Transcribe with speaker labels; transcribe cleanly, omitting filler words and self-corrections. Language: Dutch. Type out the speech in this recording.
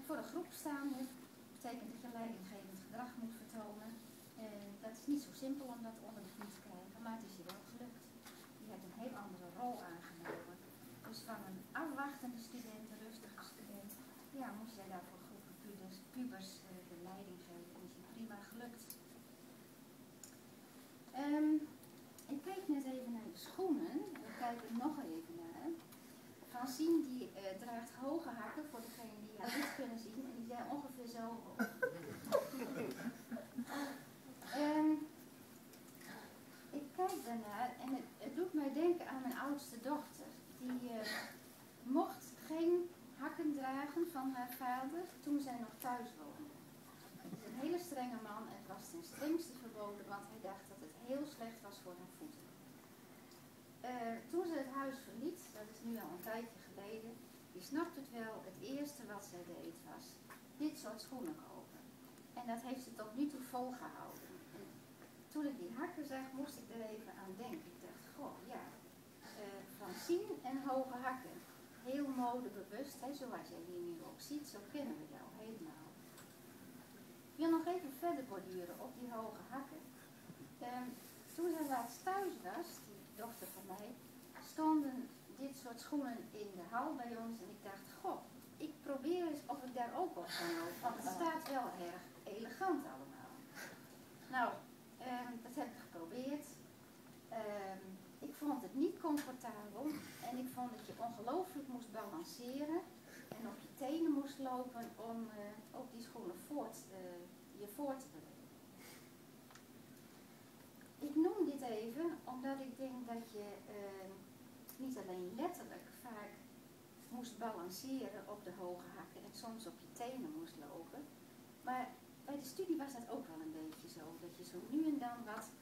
Speaker 1: voor een groep staan betekent dat je leidinggevend gedrag moet vertonen. Dat is niet zo simpel om dat onder de knie te krijgen, maar het is je wel gelukt. Je hebt een heel andere rol aangenomen. Dus van een afwachtende student, een rustige student, ja, moest jij daar voor groepen pubers de leiding geven. Dat is je prima gelukt. Ik keek net even naar de schoenen. Ik kijk er nog even naar. Francine die draagt hoge hakken voor degenen die haar niet kunnen zien. En die zijn ongeveer zo hoog. Ik kijk daarnaar en het doet mij denken aan mijn oudste dochter. Die mocht geen hakken dragen van haar vader toen zij nog thuis woonde. Het is een hele strenge man en het was ten strengste verboden, want hij dacht dat het heel slecht was voor haar voeten. Toen ze het huis verliet, dat is nu al een tijdje geleden, je snapt het wel, het eerste wat zij deed was dit soort schoenen kopen. En dat heeft ze tot nu toe volgehouden. En toen ik die hakken zag, moest ik er even aan denken. Ik dacht, goh, ja, Francine en hoge hakken. Heel modebewust, hè, zoals jij hier nu ook ziet, zo kennen we jou helemaal. Ik wil nog even verder borduren op die hoge hakken. Toen zij laatst thuis was, die dochter van mij, stonden dit soort schoenen in de hal bij ons en ik dacht, goh, ik probeer eens of ik daar ook op kan lopen, want het staat wel erg elegant allemaal. Nou, dat heb ik geprobeerd. Ik vond het niet comfortabel en ik vond dat je ongelooflijk moest balanceren en op je tenen moest lopen om ook die schoenen je voort te bewegen. Ik noem dit even omdat ik denk dat je niet alleen letterlijk vaak moest balanceren op de hoge hakken en soms op je tenen moest lopen, maar bij de studie was dat ook wel een beetje zo, dat je zo nu en dan wat